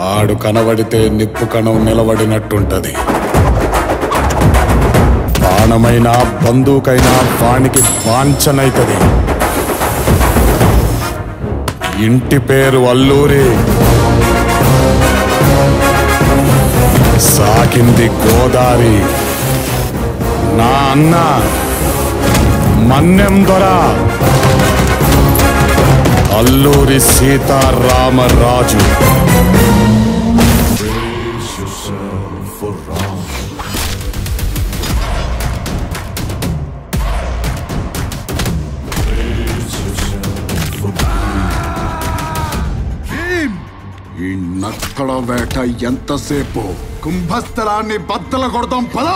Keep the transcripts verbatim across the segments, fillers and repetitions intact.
ఆడు కనబడితే నిప్పు కణం నిలబడినట్టుంటది. బాణమైనా బందూకైనా వానికి వాంఛనైతది. ఇంటి పేరు అల్లూరి, సాకింది గోదారి. నా అన్న మన్నెం దొర అల్లూరి సీతారామరాజు. ఈ నక్కల వేట ఎంతసేపు? కుంభస్థలాన్ని బద్దల కొడదాం పదా.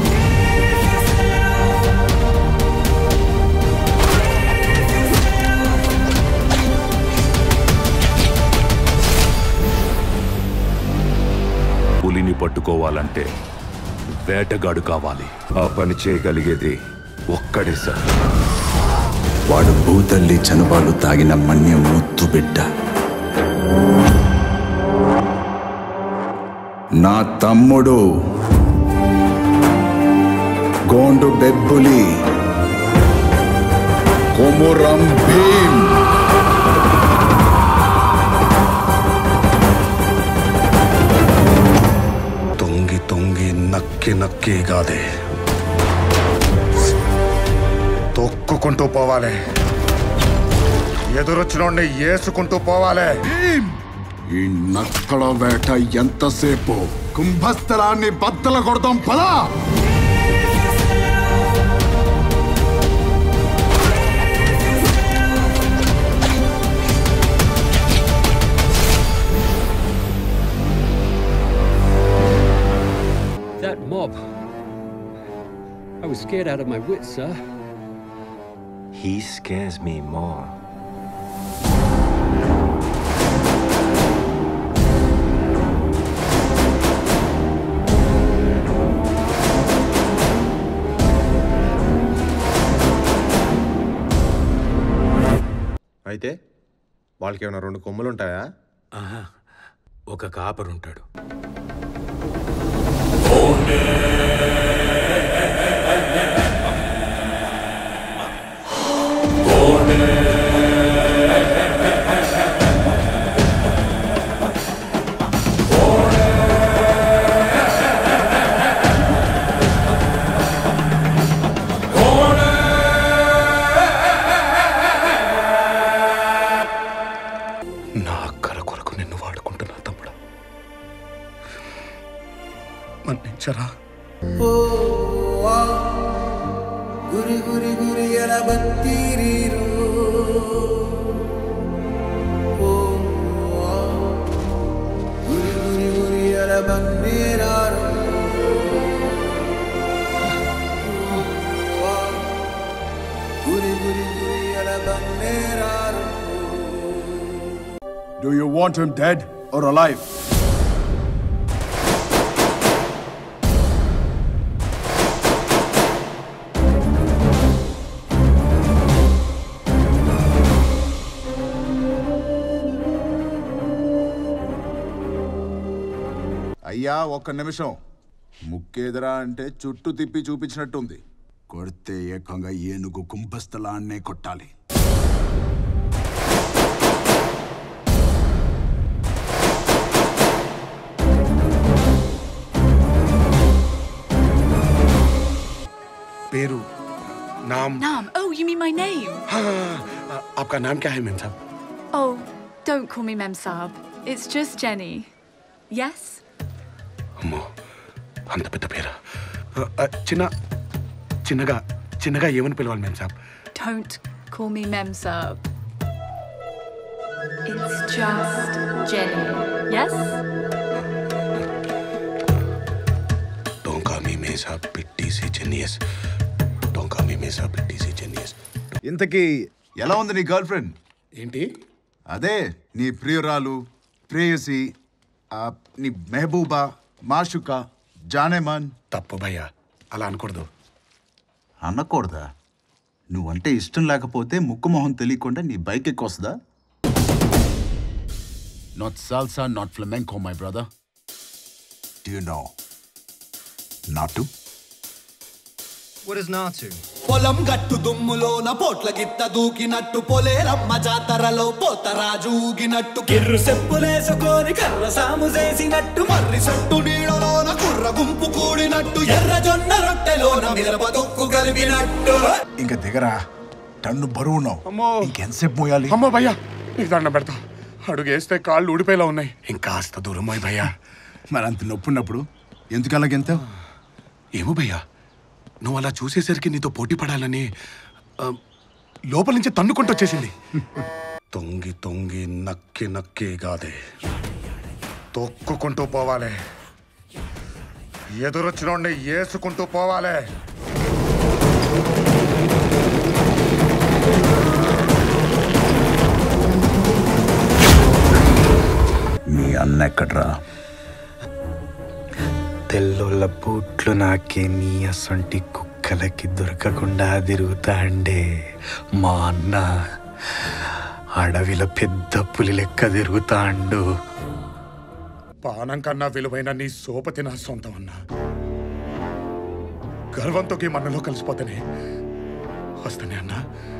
పులిని పట్టుకోవాలంటే వేటగాడు కావాలి. ఆ పని చేయగలిగేది ఒక్కడే సార్. వాడు భూతల్లి చనుబాలు తాగిన మన్యం ముత్తు బిడ్డ. నా తమ్ముడు గోండు బెబ్బులి కొమురం భీమ్. తొంగి తొంగి నక్కి నక్కి కాదే, తొక్కుకుంటూ పోవాలి. ఎదురొచ్చినోడ్ని ఏసుకుంటూ పోవాలి. ఈ నక్కల వేట ఎంతసేపు? కుంభస్థలాన్ని బద్దల కొడదాం పదా. That mob. I was scared out of my wits, sir. He scares me more. అయితే వాళ్ళకి ఏమైనా రెండు కొమ్ములు ఉంటాయా? ఆహా, ఒక కాపరుంటాడు. మన్నించరా. గురి గురి గురి ఎల బత్తీరీరు. గురి గురి గురి ఎల బన్నేరారు. గురి గురి గురి ఎల బన్నేరారు. Do you want him dead or alive? అయ్యా ఒక్క నిమిషం. ముక్కేదరా అంటే చుట్టూ తిప్పి చూపించినట్టుంది. కొడితే ఏకంగా ఏనుగు కుంభస్థలాన్నే కొట్టాలి. पेरू नाम नाम oh you mean my name हाँ आपका नाम क्या है memsahib? oh don't call me Mamsaab, it's just Jenny. yes అమ్మో అంత పెద్ద పేరా? చిన్న చిన్నగా చిన్నగా ఏమని పిలవాలి మేమసాబ్? don't call me Mamsaab, it's just Jenny. yes don't call me Mamsaab, pitti si genius. don't call me Mamsaab, pitti si genius. ఇంతకీ ఎలా ఉంది నీ గర్ల్ ఫ్రెండ్? ఏంటి? అదే నీ ప్రియురాలు, ప్రేయసి, నీ మెహబూబా, మాషుకా, జానేమన్. తప్పు భయ్యా, అలా అనకూడదు. అనకూడదా? నువ్వంటే ఇష్టం లేకపోతే ముక్కు మొహం తెలియకుండా నీ బైక్ ఎక్కొస్తుందా? Not salsa, not flamenco, my brother. Do you know Natu? What is Natu? పొలం గట్టు దుమ్ములోన పోట్ల గిత్త దూకినట్టు పొలేరమ్మ జాతరలో పోతరాజు ఊగినట్టు కిర్రు సెప్పులేసుకొని కర్ర సాము చేసినట్టు మర్రి సట్టు నీడలోన కుర్ర గుంపు కూడినట్టు ఎర్ర జొన్న రొట్టెలోన మిరప దొక్కు కలిపినట్టు. ఇంకా దిగరా, టన్ను బరువున్నావు. ఇంకెంతసేపు మోయాలి? అమ్మో భయ్యా, నీకు దండం పెడతా. అడుగేస్తే కాళ్ళు ఊడిపోయేలా ఉన్నాయి. ఇంకాస్త దూరం పోయి భయ్యా. మరి అంత నొప్పున్నప్పుడు ఎందుకు అలాగెంతావు? ఏమో భయ్యా, నువ్వు అలా చూసేసరికి నీతో పోటీ పడాలని లోపల నుంచి తన్నుకుంటూ వచ్చేసింది. తొంగి తొంగి నక్కి నక్కి కాదే, తొక్కుకుంటూ పోవాలి. ఎదురొచ్చినోడ్ని ఏసుకుంటూ పోవాలి. మీ అన్న ఎక్కడ్రా? తెల్లోళ్ళ బూట్లు నాకే నీ అసొంటి కుక్కలకి దొరకకుండా తిరుగుతాండే మా అన్న. అడవిలో పెద్ద పులి లెక్క తిరుగుతాండు. పానం కన్నా విలువైన నీ సోపతి నా సొంతం అన్నా. గర్వంతో మనలో కలిసిపోతానే వస్తానే అన్నా.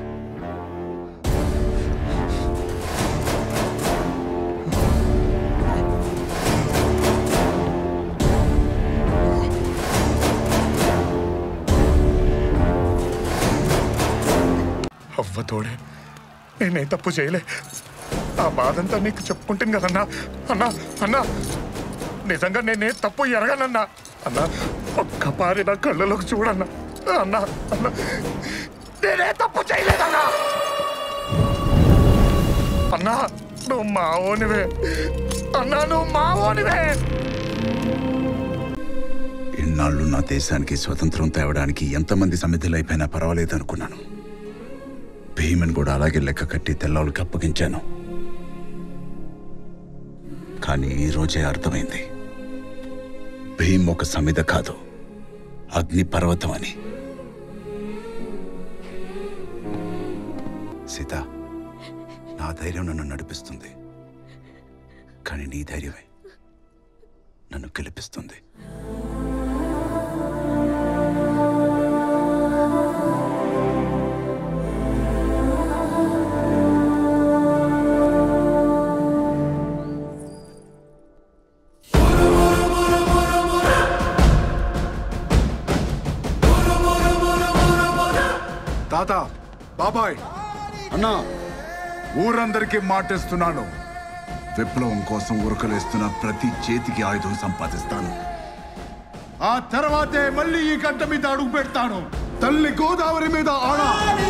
అవ్వ తోడే, నేనే తప్పు చేయలే. ఆ బాధంతా నీకు చెప్పుకుంటాను కదన్నా. అన్నా అన్నా నిజంగా నేనే తప్పు ఎరగనన్నా. అన్నా ఒక్క పారి నా కళ్ళలోకి చూడన్నా. అన్నా అన్నా నేనే తప్పు చేయలేదన్నా. అన్నా నువ్వు మావోనివే. అన్నా నువ్వు మావోనివే. ఇన్నాళ్ళు నా దేశానికి స్వతంత్రం తేవడానికి ఎంతమంది సమిధులు అయిపోయినా పర్వాలేదు అనుకున్నాను. భీమన్ కూడా అలాగే లెక్క కట్టి తెల్లవాళ్ళకి అప్పగించాను. కానీ ఈ రోజే అర్థమైంది, భీమ్ ఒక సమిధ కాదు, అగ్ని పర్వతం అని. సీత, నా ధైర్యం నన్ను నడిపిస్తుంది, కానీ నీ ధైర్యమే నన్ను గెలిపిస్తుంది. తాత, బాబాయ్, అన్నా, ఊరందరికీ మాటేస్తున్నాను, విప్లవం కోసం ఉరకలేస్తున్న ప్రతి చేతికి ఆయుధం సంపాదిస్తాను. ఆ తర్వాతే మళ్ళీ ఈ గడ్డ మీద అడుగు పెడతాను. తల్లి గోదావరి మీద ఆడా.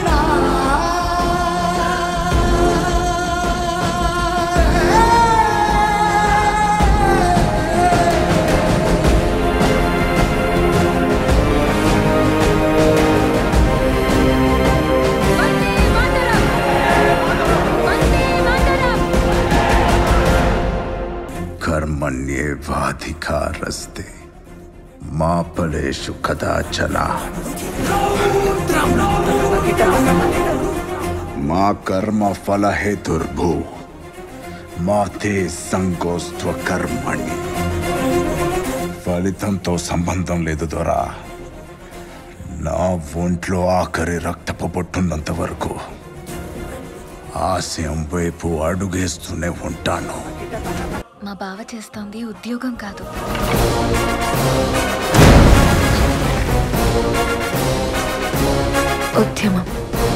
कर्मण्येवाधिकारस्ते मा फलेषु कदाचन मा कर्म फल हेतुर्भू मा ते संगोस्त्व कर्मणि. ఫలితంతో సంబంధం లేదు దొరా. నా ఒంట్లో ఆఖరి రక్తపు బొట్టున్నంత వరకు ఆశయం వైపు అడుగేస్తూనే ఉంటాను. మా బావ చేస్తోంది ఉద్యోగం కాదు, ఉద్యమం.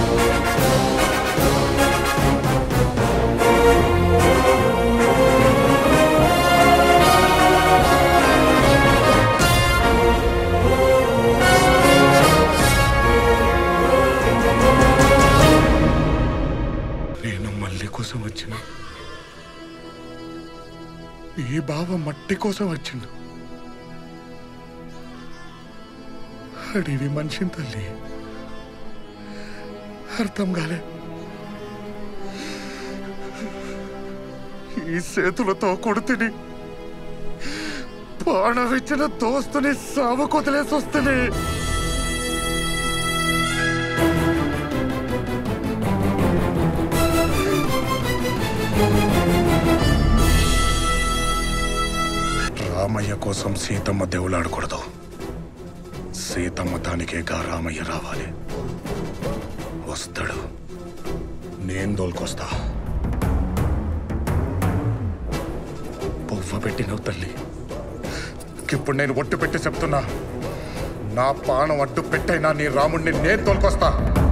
నేను మళ్ళీ కోసం వచ్చిన ఈ బావ మట్టి కోసం వచ్చిండు. అడివి మనిషిని తల్లి అర్థం కాలే. ఈ చేతులతో కొడుతుని ప్రాణమిచ్చిన దోస్తుని సావ కొదిలేసి వస్తుంది. రామయ్య కోసం సీతమ్మ దేవులాడకూడదు. సీతమ్మ దానికేగా రామయ్య రావాలి. వస్తాడు, నేను దోల్కొస్తా. పువ్వ పెట్టినవు తల్లి. ఇప్పుడు నేను ఒట్టు పెట్టి చెప్తున్నా, నా పానం అడ్డు పెట్టైనా నీ రాముడిని నేను తోలుకొస్తా.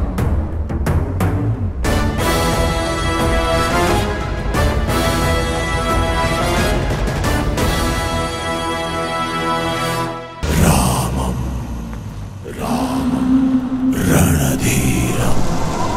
రామం రామం రణధీరం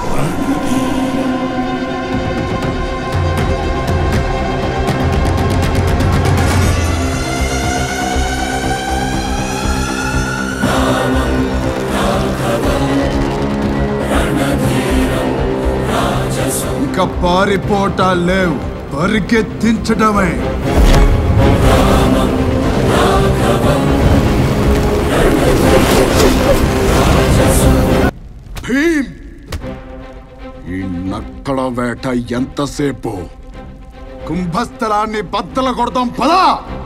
ఇక పారిపోటాలు లేవు, పరిగెత్తించడమే. భీమ్, ఈ నక్కల వేట ఎంతసేపు? కుంభస్థలాన్ని బద్దల కొడదాం పదా.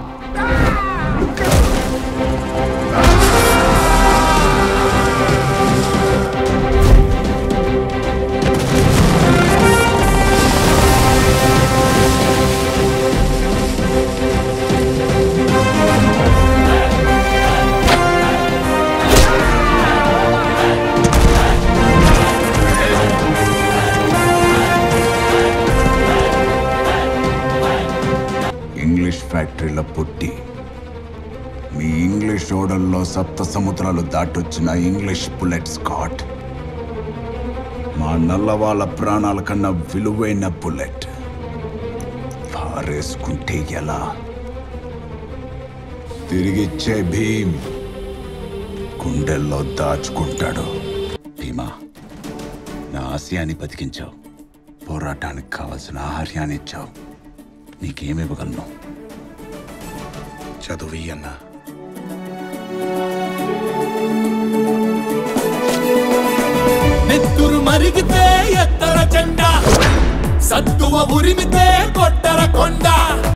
ఇంగ్లీష్ ఫ్యాక్టరీలో పుట్టి మీ ఇంగ్లీష్ ఓడల్లో సప్త సముద్రాలు దాటొచ్చిన ఇంగ్లీష్ బుల్లెట్ స్కాట్, మా నల్లవాళ్ళ ప్రాణాల కన్నా విలువైన బుల్లెట్ పారేసుకుంటే ఎలా? తిరిగిచ్చే భీమ్ గుండెల్లో దాచుకుంటాడు. భీమా, నా ఆశయాన్ని బతికించావు, పోరాటానికి కావలసిన ఆహార్యాన్ని ఇచ్చావు. నీకేమివ్వగలను? చదువు అన్నా. నెత్తురు మరిగితే ఎత్తర జెండా, సత్తువ ఉరిమితే కొట్టర కొండ.